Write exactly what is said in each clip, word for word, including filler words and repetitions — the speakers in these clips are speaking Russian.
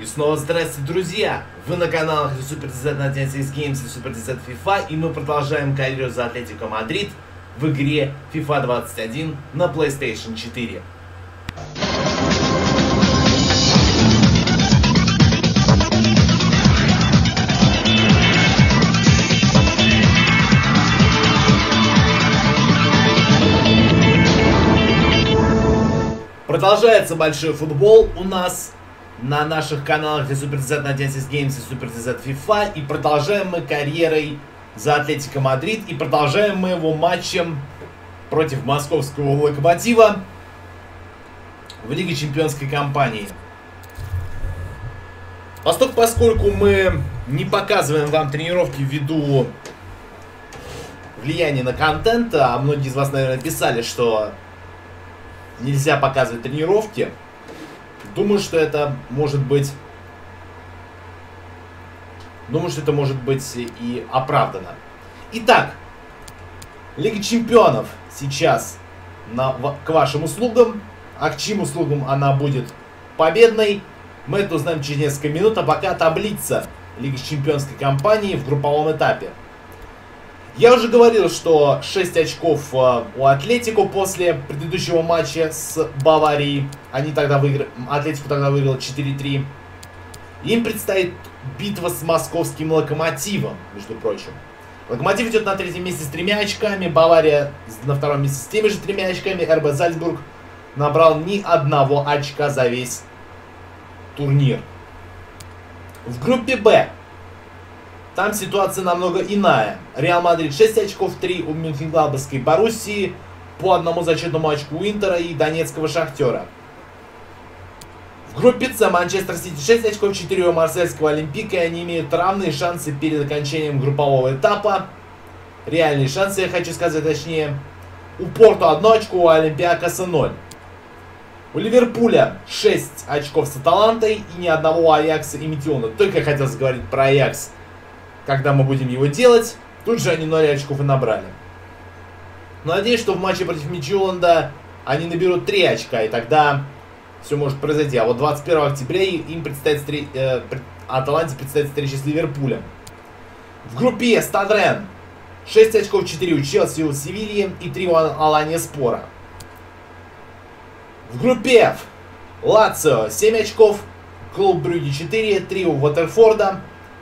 И снова здравствуйте, друзья! Вы на каналах Super ди зет на одиннадцать икс Games и Super ди зет FIFA, и мы продолжаем карьеру за Атлетико Мадрид в игре FIFA двадцать один на PlayStation четыре. Продолжается большой футбол у нас на наших каналах Super ди зет на одиннадцать икс Games и Super ди зет FIFA. И продолжаем мы карьерой за Атлетико Мадрид. И продолжаем мы его матчем против московского Локомотива в Лиге Чемпионской кампании. Поскольку, поскольку мы не показываем вам тренировки ввиду влияния на контент, а многие из вас, наверное, писали, что нельзя показывать тренировки, думаю, что это может быть... Думаю, что это может быть и оправдано. Итак, Лига Чемпионов сейчас на, к вашим услугам. А к чьим услугам она будет победной, мы это узнаем через несколько минут. А пока таблица Лиги Чемпионской кампании в групповом этапе. Я уже говорил, что шесть очков у Атлетико после предыдущего матча с Баварией. Они тогда выиграли, Атлетико тогда выиграл четыре три. Им предстоит битва с московским Локомотивом, между прочим. Локомотив идет на третьем месте с тремя очками, Бавария на втором месте с теми же тремя очками, эр бэ Зальцбург набрал ни одного очка за весь турнир. В группе Б там ситуация намного иная. Реал Мадрид шесть очков, три у Мюнхен-Гладбахской Боруссии, по одному зачетному очку у Интера и Донецкого Шахтера. В группе С Манчестер Сити шесть очков, четыре у Марсельского Олимпика, и они имеют равные шансы перед окончанием группового этапа. Реальные шансы, я хочу сказать точнее. У Порту одно очко, у Олимпиакоса ноль. У Ливерпуля шесть очков с Аталантой и ни одного у Аякса и Метиона. Только я хотел говорить про Аякс, когда мы будем его делать. Тут же они ноль очков и набрали. Надеюсь, что в матче против Мидтьюланда они наберут три очка, и тогда все может произойти. А вот двадцать первого октября им предстоит встреч... э, Аталанте предстоит встреча с Ливерпулем. В группе С Стад Ренн шесть очков, четыре у Челси, у Севильи и три у Аланья Спора. В группе Ф Лацио семь очков, Клуб Брюгге четыре, три у Ватерфорда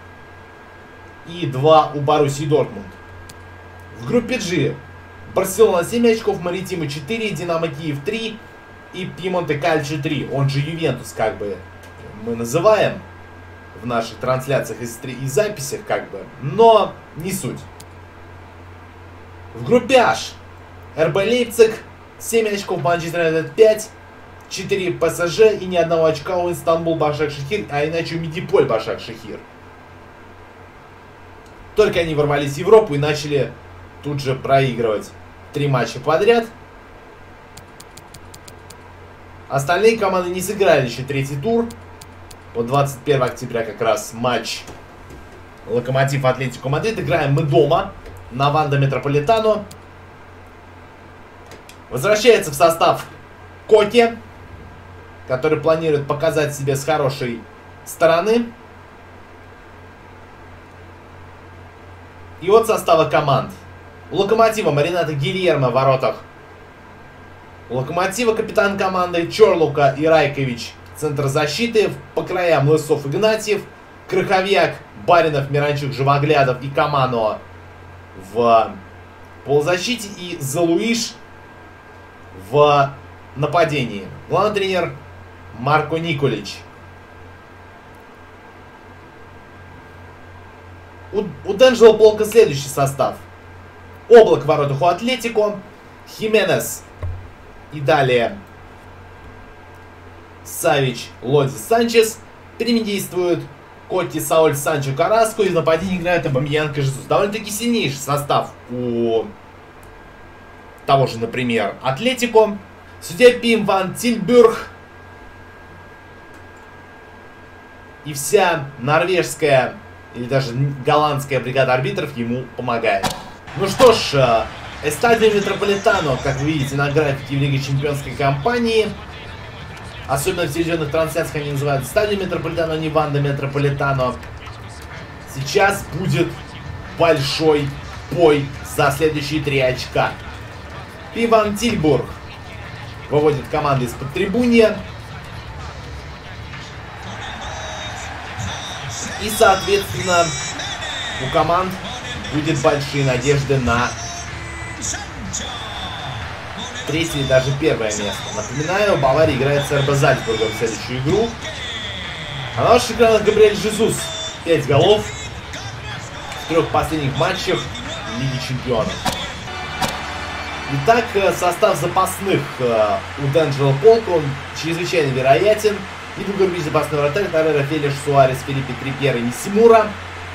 и два у Боруссии Дортмунд. В группе G Барселона семь очков, Маритима четыре, Динамо Киев три и Пьемонте Кальче три, он же Ювентус, как бы мы называем в наших трансляциях и, и записях, как бы, но не суть. В группе H эр бэ Лейпциг семь очков, Манчестер Юнайтед пять, четыре пэ эс жэ и ни одного очка у Истанбул Башак-Шехир, а иначе у Медиполь Башак-Шехир. Только они ворвались в Европу и начали тут же проигрывать три матча подряд. Остальные команды не сыграли еще третий тур. Вот двадцать первого октября как раз матч Локомотив Атлетико Мадрид. Играем мы дома на Ванда Метрополитано. Возвращается в состав Коке, который планирует показать себя с хорошей стороны. И вот составы команд. У Локомотива Маринато Гильермо в воротах. У Локомотива капитан команды Чорлука и Райкович, центр защиты. По краям Лысов, Игнатьев, Крыховьяк, Баринов, Миранчук, Живоглядов и Камано в полузащите. И Залуиш в нападении. Главный тренер Марко Николич. У, у Денджела Полка следующий состав. Облак в воротах у Атлетико, Хименес и далее Савич, Лоди, Санчес. Перед ними действуют Котти, Сауль, Санчо, Караско. И в нападении играют Абамьянг и Жезус. Довольно-таки сильнейший состав у того же, например, Атлетико. Судья Пим Ван Тильбюрг и вся норвежская или даже голландская бригада арбитров ему помогает. Ну что ж, Эстадио Метрополитано, как вы видите на графике в Лиге Чемпионской кампании. Особенно в телевизионных трансляциях они называют стадио Метрополитано, не Ванда Метрополитано. Сейчас будет большой бой за следующие три очка. Пиван Тильбург выводит команду из-под трибуния. И, соответственно, у команд будет большие надежды на третье и даже первое место. Напоминаю, Бавария играет с эр бэ Зальцбургом в следующую игру. А на ваших экранах Габриэль Жезус. пять голов в трех последних матчах Лиги Чемпионов. Итак, состав запасных у Денджела Полка, он чрезвычайно вероятен. И Дугарби запасной вратарь, Торрера, Фелиш, Суарес, Филиппе, Трипьер и Нисимура.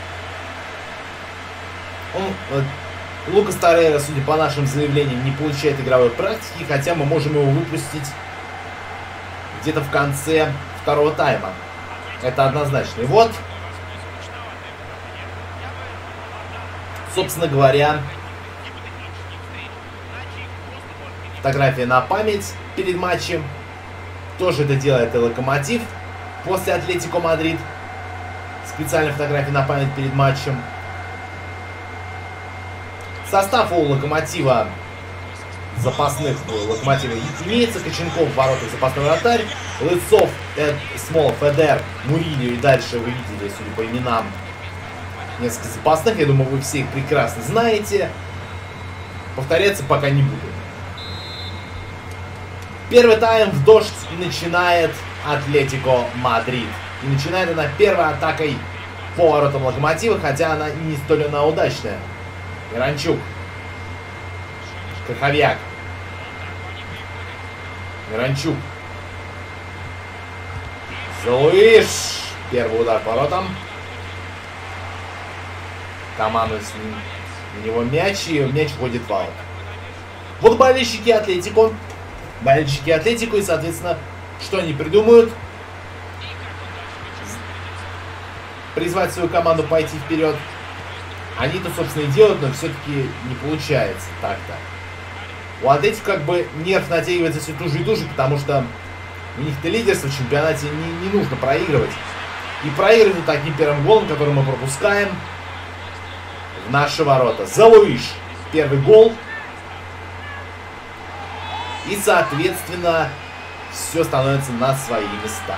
Он, Лукас Торрера, судя по нашим заявлениям, не получает игровой практики, хотя мы можем его выпустить где-то в конце второго тайма. Это однозначно. И вот, собственно говоря, фотография на память перед матчем. Тоже это делает и Локомотив после Атлетико Мадрид. Специальная фотография на память перед матчем. Состав у Локомотива запасных у Локомотива имеется. Коченков в воротах, запасной вратарь. Лыцов, Эд, Смолов, Эдер, Муриньо и дальше вы видели, судя по именам, несколько запасных. Я думаю, вы все их прекрасно знаете. Повторяться пока не буду. Первый тайм в дождь начинает Атлетико Мадрид. И начинает она первой атакой по воротам Локомотива, хотя она и не столь она удачная. Миранчук. Краховяк. Миранчук. Зелуиш. Первый удар по воротам. Команда с него мяч, и мяч входит в аут. Вот болельщики Атлетико. Болельщики Атлетико, и, соответственно, что они придумают? Призвать свою команду пойти вперед. Они-то, собственно, и делают, но все-таки не получается так-то. У Атлетико как бы нерв натягивается все туже и туже, потому что у них-то лидерство в чемпионате не, не нужно проигрывать. И проигрывают таким первым голом, который мы пропускаем в наши ворота. Зелуиш. Первый гол. И, соответственно, все становится на свои места.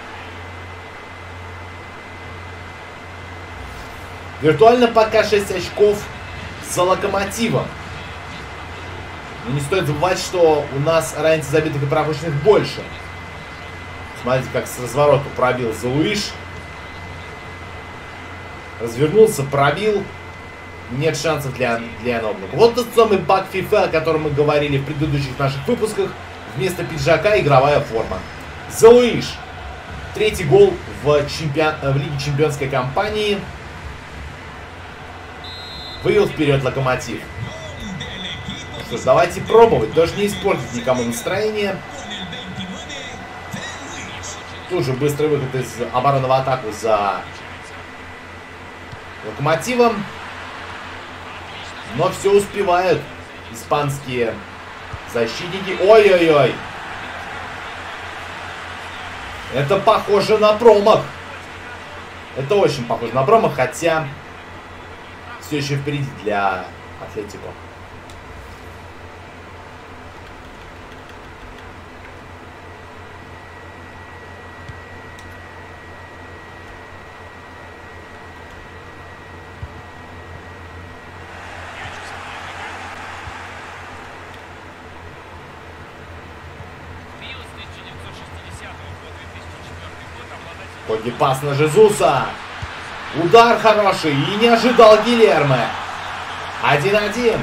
Виртуально пока шесть очков за Локомотивом. Но не стоит забывать, что у нас разница забитых и пропущенных больше. Смотрите, как с разворота пробил Зелуиш. Развернулся, пробил. Нет шансов для, для Ноблика. Вот тот самый баг FIFA, о котором мы говорили в предыдущих наших выпусках. Вместо пиджака игровая форма. Зелуиш. Третий гол в, чемпион... в Лиге Чемпионской кампании. Вывел вперед Локомотив. Ну что ж, давайте пробовать. Даже не испортить никому настроение. Тут же быстрый выход из обороны в атаку за Локомотивом. Но все успевают испанские защитники. Ой-ой-ой. Это похоже на промах. Это очень похоже на промах, хотя все еще впереди для Атлетико. Пас на Жезуса. Удар хороший. И не ожидал Гильерме. один-один.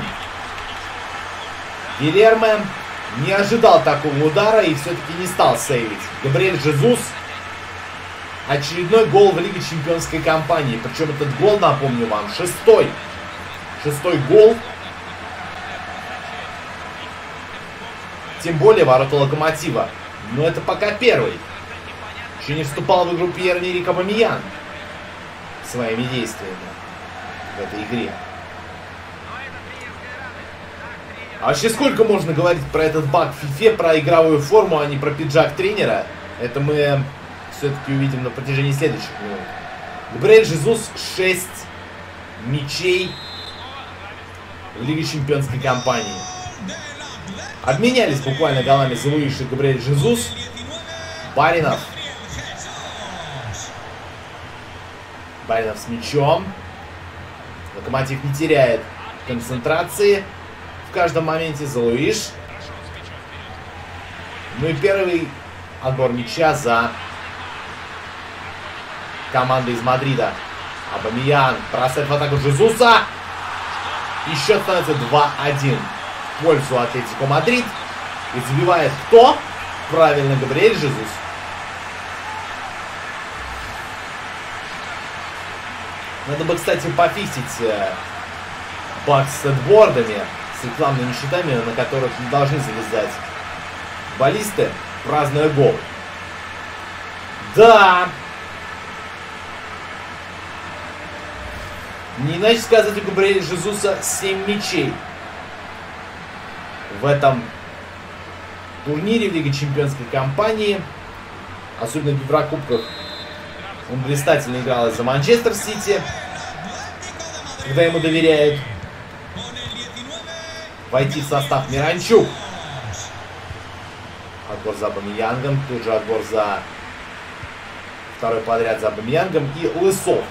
Гильерме не ожидал такого удара и все-таки не стал сейвить. Габриэль Жезус. Очередной гол в Лиге Чемпионской кампании. Причем этот гол, напомню вам, шестой. Шестой гол. Тем более ворота Локомотива. Но это пока первый. Еще не вступал в игру Пьер-Эмерик Обамейян своими действиями в этой игре. А вообще сколько можно говорить про этот баг в FIFA, про игровую форму, а не про пиджак тренера? Это мы все-таки увидим на протяжении следующих минут. Габриэль Жезус шесть мячей в Лиге Чемпионской кампании. Обменялись буквально голами Зелуиш и Габриэль Жезус. Баринов. Баринов с мячом. Локомотив не теряет концентрации в каждом моменте. Зелуиш. Ну и первый отбор мяча за командой из Мадрида. Абамиян бросает в атаку Жезуса. И счет становится два один в пользу Атлетико Мадрид. И забивает кто? Правильно, Габриэль Жезус. Надо бы, кстати, пофиксить э, баг с сетбордами, с рекламными счетами, на которых не должны залезать баллисты, празднуя гол. Да! Не иначе сказать, у Габриэля Жезуса семь мячей в этом турнире в Лиге Чемпионской кампании. Особенно в Еврокубках он блистательно играл из-за Манчестер Сити, когда ему доверяют войти в состав. Миранчук. Отбор за Абамиянгом. Тут же отбор за второй подряд за Абамиянгом. И Лысов.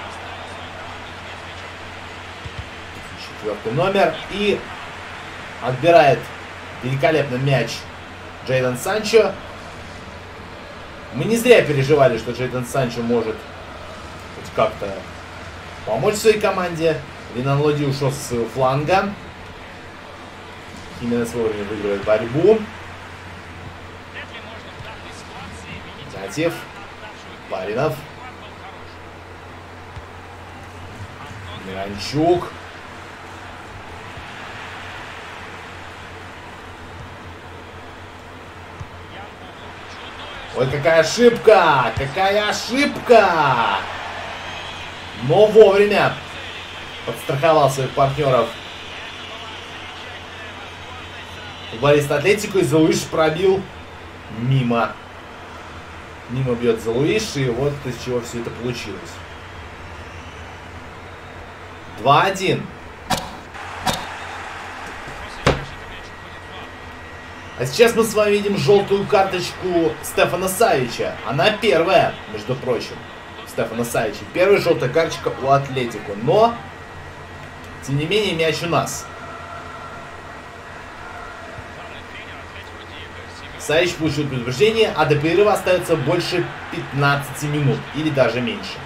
Четвертый номер. И отбирает великолепный мяч Джейдон Санчо. Мы не зря переживали, что Джейдон Санчо может хоть как-то помочь своей команде. Ренан Лоди ушел со своего фланга. Хименес вовремя выигрывает борьбу. Затев. Баринов. Миранчук. Ой, какая ошибка! Какая ошибка! Но вовремя подстраховал своих партнеров футболист Атлетико, и Зелуиш пробил мимо. Мимо бьет Зелуиш, и вот из чего все это получилось. два один. А сейчас мы с вами видим желтую карточку Стефана Савича. Она первая, между прочим, Стефана Савича. Первая желтая карточка у Атлетико. Но, тем не менее, мяч у нас. Савич получил предупреждение, а до перерыва остается больше пятнадцати минут. Или даже меньше.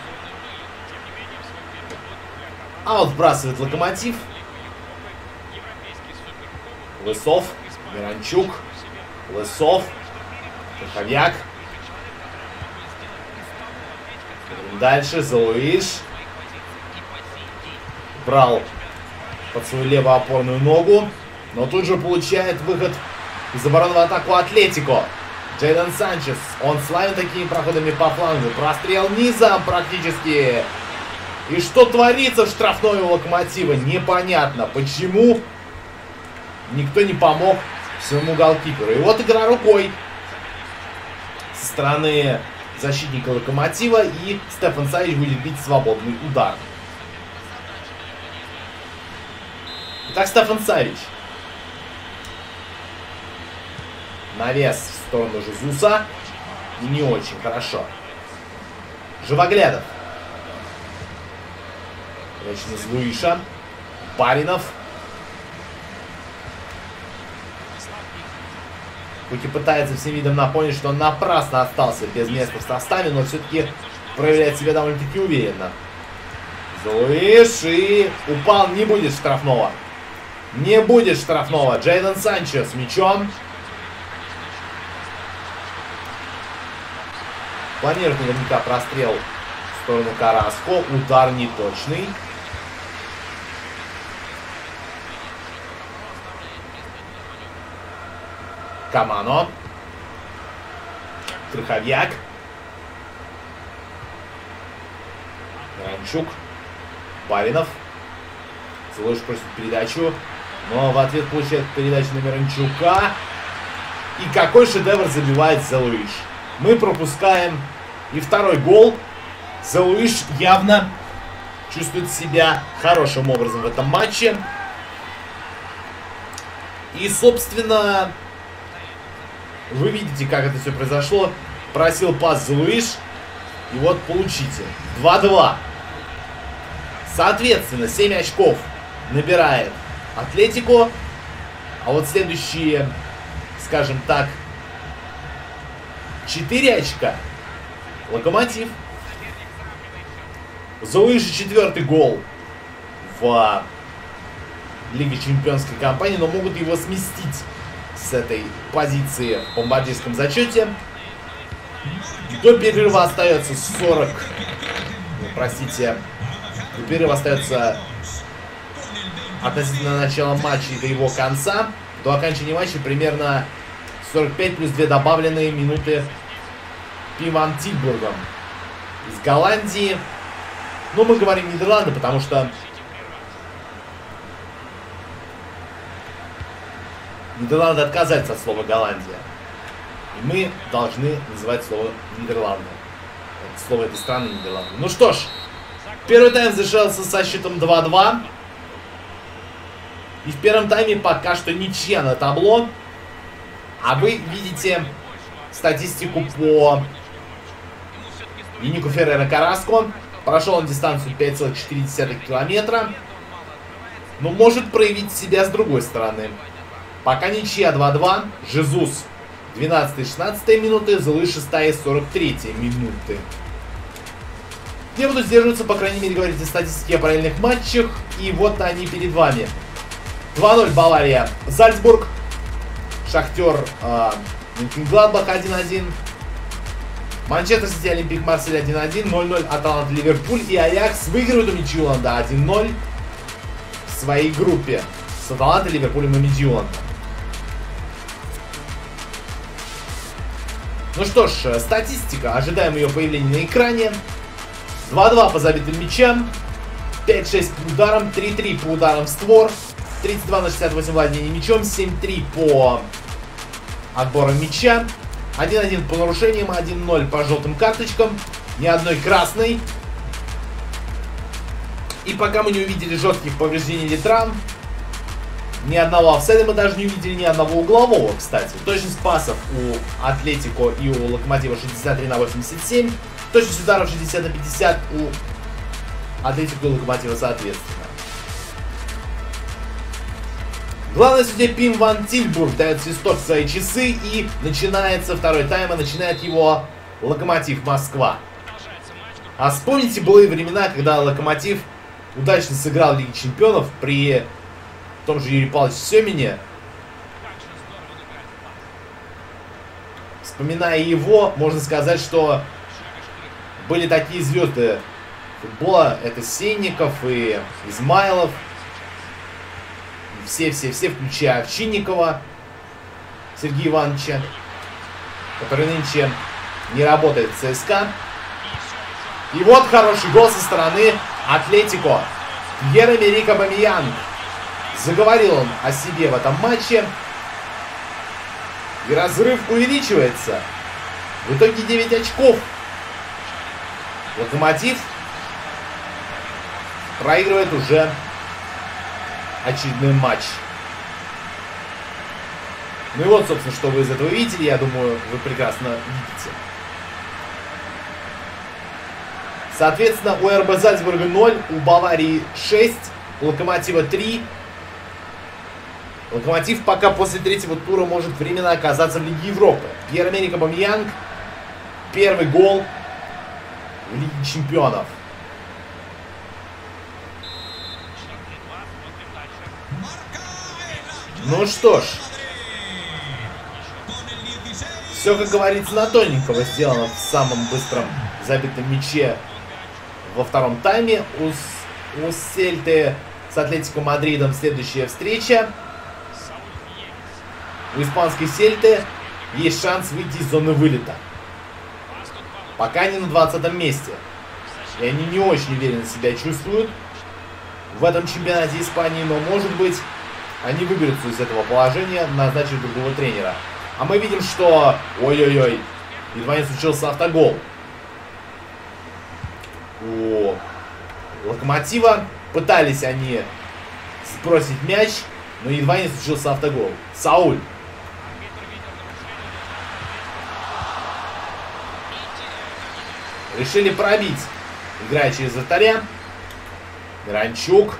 А вот сбрасывает Локомотив. Лысов. Миранчук, Лысов, Верховьяк. Дальше Зелуиш. Брал под свою левую опорную ногу, но тут же получает выход из обороны в атаку Атлетико. Джейдон Санчес, он славен такими проходами по флангу. Прострел низом практически. И что творится в штрафной у Локомотива? Непонятно, почему никто не помог своему голкиперу. И вот игра рукой со стороны защитника Локомотива, и Стефан Савич будет бить свободный удар. Итак, Стефан Савич. Навес в сторону Жезуса. И не очень хорошо. Живоглядов. Точно с Луиша. Баринов. Хоть и пытается всем видом напомнить, что он напрасно остался без места в составе, но все-таки проявляет себя довольно-таки уверенно. Зелуиш, и упал, не будет штрафного. Не будет штрафного. Джейдон Санчо с мячом. Планирует наверняка прострел в сторону Караско. Удар неточный. Камано. Верховьяк. Миранчук. Баринов. Зелуиш просит передачу. Но в ответ получает передачу на Миранчука. И какой шедевр забивает Зелуиш. Мы пропускаем и второй гол. Залуиш явно чувствует себя хорошим образом в этом матче. И, собственно, вы видите, как это все произошло. Просил пас Залуиш. И вот получите. два-два. Соответственно, семь очков набирает Атлетико. А вот следующие, скажем так, четыре очка Локомотив. Залуиша четвертый гол в Лиге Чемпионской кампании, но могут его сместить с этой позиции в бомбардирском зачете. До перерыва остается сорок. Ну, простите. До перерыва остается относительно начала матча и до его конца. До окончания матча примерно сорок пять плюс две добавленные минуты Пим ван Тильбургом из Голландии. Но мы говорим Нидерланды, потому что Нидерланды отказались от слова Голландия. И мы должны называть слово Нидерланды. Это слово этой страны Нидерланды. Ну что ж, первый тайм завершился со счетом два-два. И в первом тайме пока что ничья на табло. А вы видите статистику по Нику Феррера Караско. Прошел он дистанцию пять целых четыре десятых километра. Но может проявить себя с другой стороны. Пока ничья два-два. Жезус двенадцатая-шестнадцатая минуты. Залуиш шестая сорок третья минуты. Я буду сдерживаться, по крайней мере, говорить о статистике о параллельных матчах. И вот они перед вами. два-ноль Бавария, Зальцбург. Шахтер э, Мönchengladbach один-один. Манчестер Сити, Олимпик Марсель один-один. ноль-ноль Аталанта, Ливерпуль. И Аякс выигрывают у Мидтьюланда один-ноль в своей группе с Аталантой, Ливерпулем и Мидтьюландом. Ну что ж, статистика. Ожидаем ее появления на экране. два-два по забитым мячам. пять-шесть по ударам. три-три по ударам в створ. тридцать два на шестьдесят восемь владения мячом. семь-три по отборам мяча. один-один по нарушениям. один-ноль по желтым карточкам. Ни одной красной. И пока мы не увидели жестких повреждений или травм, ни одного офсайда мы даже не увидели, ни одного углового, кстати. Точность пасов у Атлетико и у Локомотива шестьдесят три на восемьдесят семь. Точность ударов шестьдесят на пятьдесят у Атлетико и Локомотива соответственно. Главный судья Пим ван Тильбург дает свисток в свои часы, и начинается второй тайм, и начинает его Локомотив Москва. А вспомните былые времена, когда Локомотив удачно сыграл в Лиге Чемпионов при том же Юрии Павловиче Семине. Вспоминая его, можно сказать, что были такие звезды футбола. Это Сенников и Измайлов. Все-все-все, включая Овчинникова Сергея Ивановича, который нынче не работает в ЦСКА. И вот хороший гол со стороны Атлетико. Пьер-Эмерик Обамейянг. Заговорил он о себе в этом матче. И разрыв увеличивается. В итоге девять очков. Локомотив проигрывает уже очередной матч. Ну и вот, собственно, что вы из этого видите. Я думаю, вы прекрасно видите. Соответственно, у эр бэ Зальцбурга ноль, у Баварии шесть, у Локомотива три. Локомотив пока после третьего тура может временно оказаться в Лиге Европы. Пьер-Эмерик Обамейянг. Первый гол в Лиге Чемпионов. Ну что ж. Все, как говорится, на тоненького сделано в самом быстром забитом мяче во втором тайме. У, у Сельты с Атлетико Мадридом следующая встреча. У испанской Сельты есть шанс выйти из зоны вылета. Пока они на двадцатом месте. И они не очень уверенно себя чувствуют в этом чемпионате Испании. Но, может быть, они выберутся из этого положения, назначив другого тренера. А мы видим, что... Ой-ой-ой. Едва не случился автогол. У Локомотива пытались они сбросить мяч, но едва не случился автогол. Сауль. Решили пробить, играя через вратаря. Миранчук.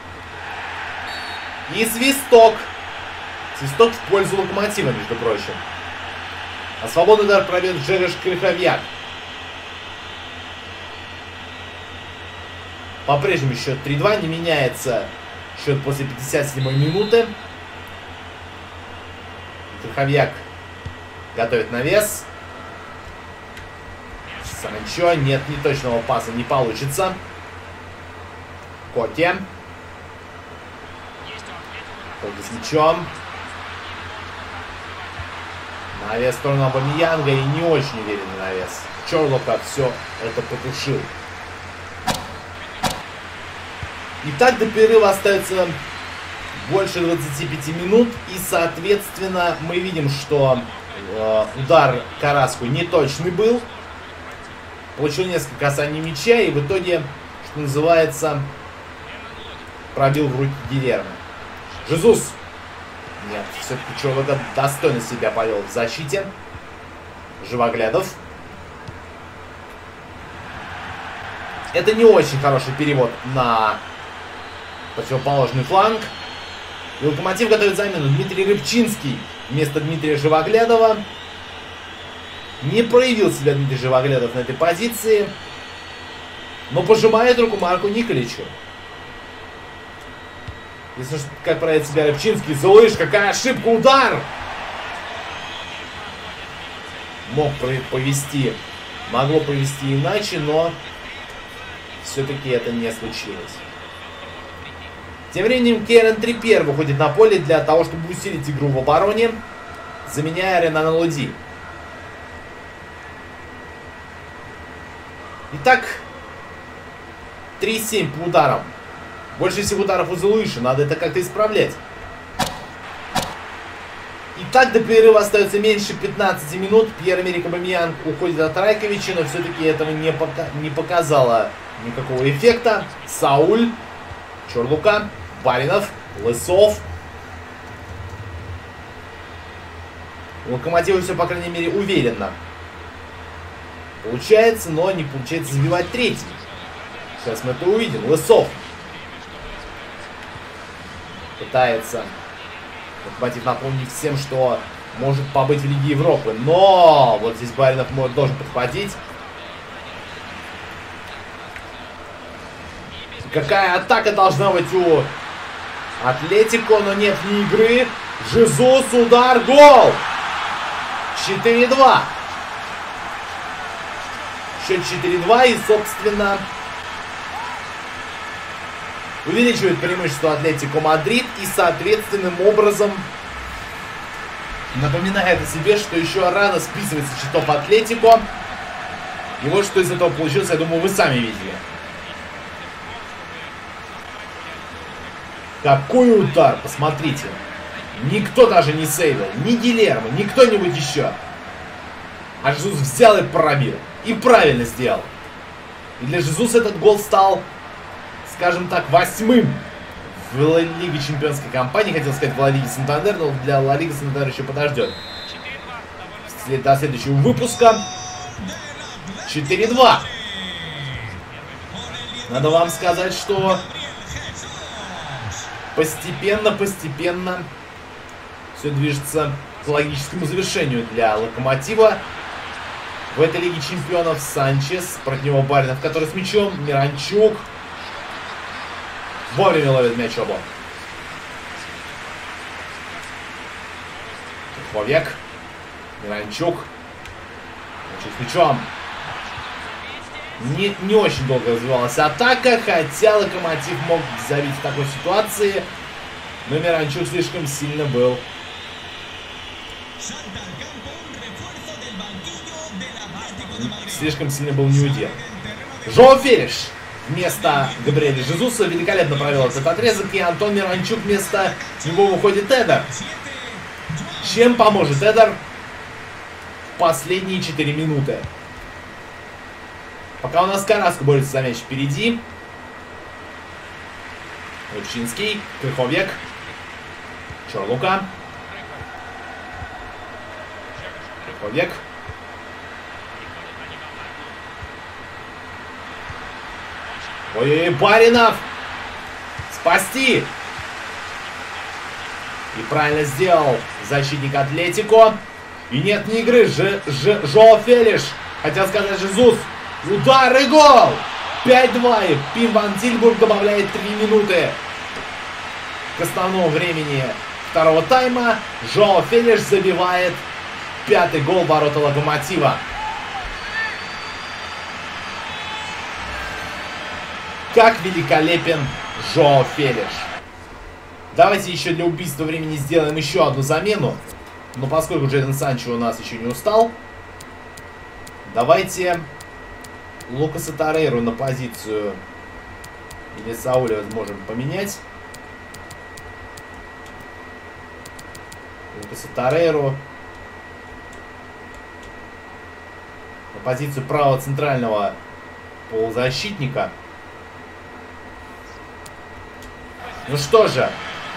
И свисток. Свисток в пользу Локомотива, между прочим. А свободный удар провел Джереш Криховьяк. По-прежнему счет три-два. Не меняется счет после пятьдесят седьмой минуты. Криховьяк готовит навес. Санчо. Нет, неточного паса не получится. Коке. Коке с мячом. Навес в сторону Абамеянга и не очень уверенный навес. Чорлока все это потушил. Итак, до перерыва остается больше двадцати пяти минут. И, соответственно, мы видим, что э, удар Караску неточный был. Получил несколько касаний мяча и в итоге, что называется, пробил в руки Гильермо. Жезус. Нет, все-таки Чорлока достойно себя повел в защите. Живоглядов. Это не очень хороший перевод на противоположный фланг. И Локомотив готовит замену. Дмитрий Рыбчинский вместо Дмитрия Живоглядова. Не проявил себя Дмитрий Живоглядов на этой позиции. Но пожимает руку Марку Николичу. Если как проявит себя Рыбчинский. Залыш, какая ошибка, удар! Мог повести. Могло повести иначе, но все-таки это не случилось. Тем временем Кейрон Трипьер выходит на поле для того, чтобы усилить игру в обороне, заменяя Ренана Лоди. Итак, три-семь по ударам. Больше всего ударов у Залуиша, надо это как-то исправлять. Итак, до перерыва остается меньше пятнадцати минут. Пьер-Эмерик Абамеянг уходит от Райковича, но все-таки этого не, пока не показало никакого эффекта. Сауль, Чорлука, Баринов, Лысов. У Локомотива все, по крайней мере, уверенно получается, но не получается забивать третий. Сейчас мы это увидим. Лысов пытается Локомотив напомнить всем, что может побыть в Лиге Европы. Но вот здесь Баринов может, должен подхватить. Какая атака должна быть у Атлетико, но нет ни игры. Жезус, удар, гол! четыре-два. Счет четыре-два и, собственно, увеличивает преимущество Атлетико Мадрид и, соответственным образом, напоминает о себе, что еще рано списывать со счетов Атлетико. И вот что из этого получилось, я думаю, вы сами видели. Какой удар, посмотрите. Никто даже не сейвил, ни Гильермо, ни кто-нибудь еще. А Жезус взял и пробил. И правильно сделал. И для Жезуса этот гол стал, скажем так, восьмым в Ла Лиге чемпионской кампании. Хотел сказать в Ла Лиге Сантандер, но для Ла Лиги Сантандер еще подождет. До следующего выпуска. четыре-два. Надо вам сказать, что постепенно-постепенно все движется к логическому завершению для Локомотива. В этой Лиге чемпионов Санчес, против него Баринов, который с мячом, Миранчук. Вовремя ловит мяч оба. Криховьяк. Миранчук. Миранчук с мячом. Не, не очень долго развивалась атака, хотя Локомотив мог забить в такой ситуации. Но Миранчук слишком сильно был. Слишком сильно был неудел. Жоу Фелиш вместо Габриэля Жезуса великолепно провел этот отрезок. И Антон Миранчук вместо него выходит Эдер. Чем поможет Эдер? последние четыре минуты. Пока у нас Караско борется за мяч впереди. Лучинский, Крыховек, Чорлука. Крыховек. Ой, Баринов! Спасти! И правильно сделал защитник Атлетико. И нет ни игры. Ж, Ж, Жоу Фелиш. Хотел сказать Жезус. Удар и гол! пять-два. И Пим Ван Тильбург добавляет три минуты к основному времени второго тайма. Жоу Фелиш забивает пятый гол в ворота Локомотива. Как великолепен Жоу Фелиш. Давайте еще для убийства времени сделаем еще одну замену. Но поскольку Джейден Санчо у нас еще не устал, давайте Лукаса Торрейру на позицию или Сауля можем поменять. Лукаса Торрейру на позицию правого центрального полузащитника. Ну что же,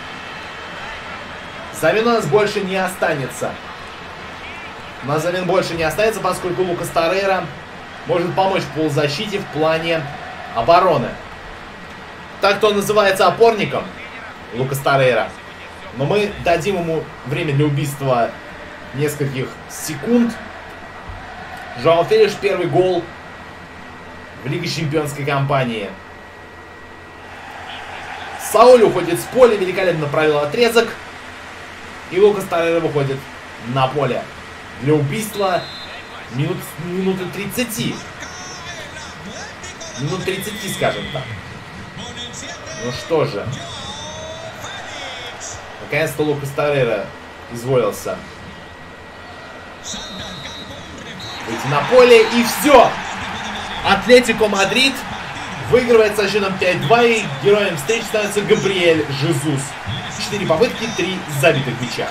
замен у нас больше не останется. У нас замен больше не останется, поскольку Лукас Торрейра может помочь в полузащите в плане обороны. Так-то он называется опорником, Лукас Торрейра. Но мы дадим ему время для убийства нескольких секунд. Жоу Фелиш первый гол в Лиге Чемпионской кампании. Сауль уходит с поля, великолепно провел отрезок. И Лукас Торрейра выходит на поле для убийства минут, минуты тридцать. Минут тридцать, скажем так. Ну что же. Наконец-то Лукас Торрейра изволился выйти на поле. И все. Атлетико Мадрид выигрывает со счетом пять-два, и героем встречи становится Габриэль Жезус. четыре попытки, три забитых мяча.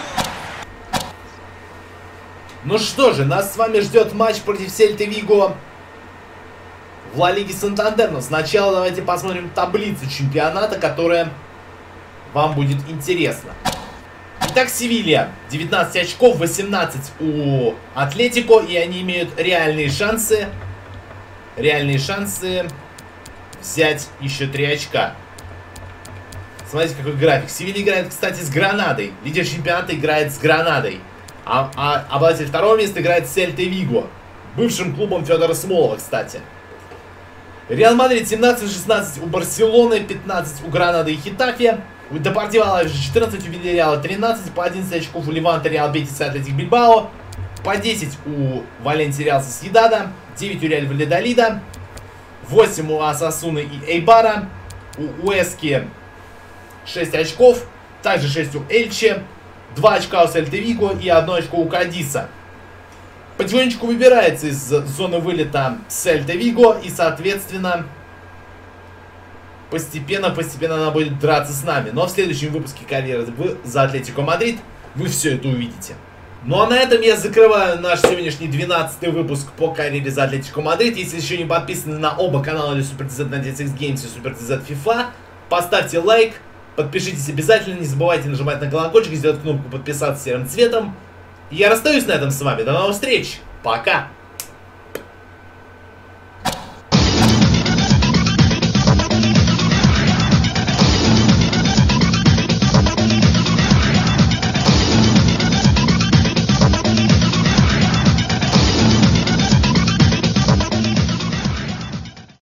Ну что же, нас с вами ждет матч против Сельты Виго в Ла Лиге Сантандер. Но сначала давайте посмотрим таблицу чемпионата, которая вам будет интересна. Итак, Севилья девятнадцать очков, восемнадцать у Атлетико, и они имеют реальные шансы. Реальные шансы взять еще три очка. Смотрите, какой график. Севилья играет, кстати, с Гранадой. Лидер чемпионата играет с Гранадой. А, а обладатель второго места играет с Сельтой Виго, бывшим клубом Федора Смолова, кстати. Реал Мадрид семнадцать шестнадцать у Барселоны, пятнадцать у Гранады и Хетафе. У Депортиво Алавеса четырнадцать, у Вильяреала тринадцать, по одиннадцать очков у Леванта, Реал Бетис и Атлетик Бильбао. По десять у Валенсии, Реал Сосьедада. девять у Реаль Вальядолида. восемь у Осасуны и Эйбара. У Уэски шесть очков. Также шесть у Эльче. два очка у Сельты Виго и одно очко у Кадиса. Потихонечку выбирается из зоны вылета Сельта Виго. И, соответственно, постепенно-постепенно она будет драться с нами. Но в следующем выпуске карьеры за Атлетико Мадрид вы все это увидите. Ну а на этом я закрываю наш сегодняшний двенадцатый выпуск по карьере за Атлетико Мадрид. Если еще не подписаны на оба канала, или SuperTZ на ди эс икс Games и SuperTZ FIFA, поставьте лайк, подпишитесь обязательно, не забывайте нажимать на колокольчик и сделать кнопку подписаться серым цветом. И я расстаюсь на этом с вами. До новых встреч. Пока.